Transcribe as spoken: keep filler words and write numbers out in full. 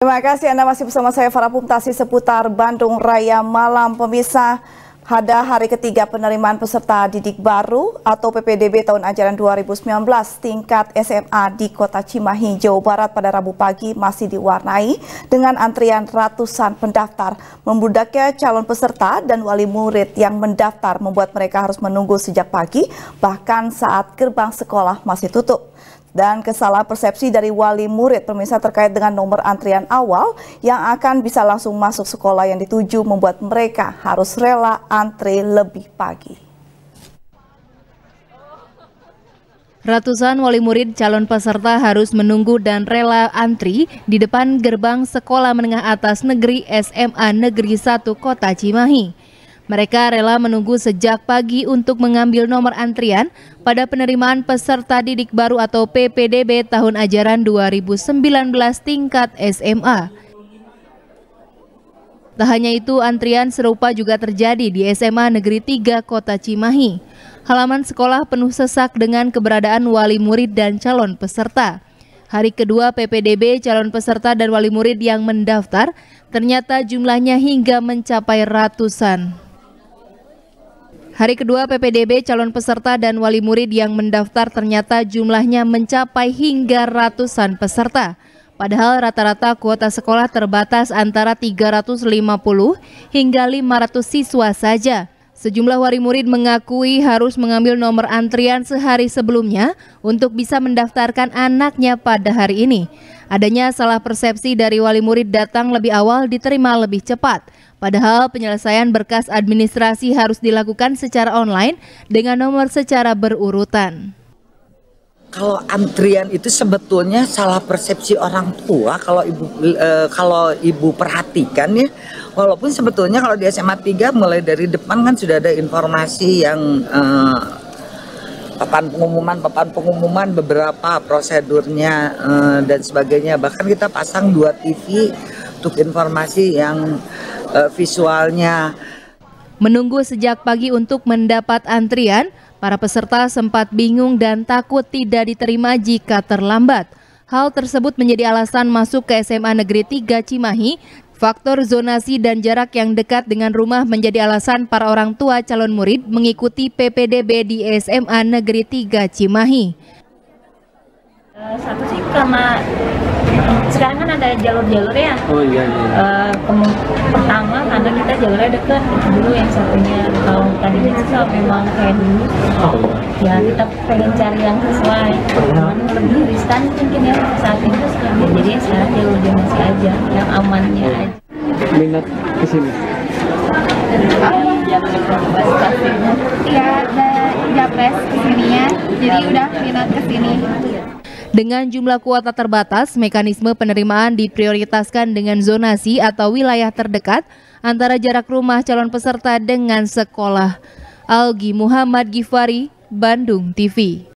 Terima kasih Anda masih bersama saya Farah Pumtasi seputar Bandung Raya Malam. Pemirsa, pada hari ketiga penerimaan peserta didik baru atau P P D B tahun ajaran dua ribu sembilan belas tingkat S M A di Kota Cimahi, Jawa Barat pada Rabu pagi masih diwarnai dengan antrian ratusan pendaftar. Membudaknya calon peserta dan wali murid yang mendaftar membuat mereka harus menunggu sejak pagi, bahkan saat gerbang sekolah masih tutup. Dan kesalahan persepsi dari wali murid pemirsa terkait dengan nomor antrian awal yang akan bisa langsung masuk sekolah yang dituju membuat mereka harus rela antre lebih pagi. Ratusan wali murid calon peserta harus menunggu dan rela antri di depan gerbang Sekolah Menengah Atas Negeri S M A Negeri satu Kota Cimahi. Mereka rela menunggu sejak pagi untuk mengambil nomor antrian pada penerimaan peserta didik baru atau P P D B tahun ajaran dua ribu sembilan belas tingkat S M A. Tak hanya itu, antrian serupa juga terjadi di S M A Negeri tiga Kota Cimahi. Halaman sekolah penuh sesak dengan keberadaan wali murid dan calon peserta. Hari kedua P P D B calon peserta dan wali murid yang mendaftar ternyata jumlahnya hingga mencapai ratusan. Hari kedua P P D B calon peserta dan wali murid yang mendaftar ternyata jumlahnya mencapai hingga ratusan peserta. Padahal rata-rata kuota sekolah terbatas antara tiga ratus lima puluh hingga lima ratus siswa saja. Sejumlah wali murid mengakui harus mengambil nomor antrian sehari sebelumnya untuk bisa mendaftarkan anaknya pada hari ini. Adanya salah persepsi dari wali murid datang lebih awal diterima lebih cepat. Padahal penyelesaian berkas administrasi harus dilakukan secara online dengan nomor secara berurutan. Kalau antrian itu sebetulnya salah persepsi orang tua kalau ibu e, kalau ibu perhatikan ya, walaupun sebetulnya kalau di S M A tiga mulai dari depan kan sudah ada informasi yang e, papan pengumuman papan pengumuman beberapa prosedurnya e, dan sebagainya, bahkan kita pasang dua T V untuk informasi yang e, visualnya. Menunggu sejak pagi untuk mendapat antrian, para peserta sempat bingung dan takut tidak diterima jika terlambat. Hal tersebut menjadi alasan masuk ke S M A Negeri tiga Cimahi. Faktor zonasi dan jarak yang dekat dengan rumah menjadi alasan para orang tua calon murid mengikuti P P D B di S M A Negeri tiga Cimahi. Satu sih karena sekarang kan ada jalur-jalur ya. Oh iya iya. Uh, pertama karena kita jalurnya dekat, dulu yang satunya kalau tadinya susah memang kayak dulu. Oh, iya. Ya kita pengen cari yang sesuai. Cuman lebih riskan mungkin ya saat itu sekarang. Jadi ya sekarang jalur zonasi aja, yang amannya aja. Minat kesini? Iya, ada Japres kesininya, jadi udah minat kesini. Dengan jumlah kuota terbatas, mekanisme penerimaan diprioritaskan dengan zonasi atau wilayah terdekat antara jarak rumah calon peserta dengan sekolah. Algi Muhammad Gifari, Bandung T V.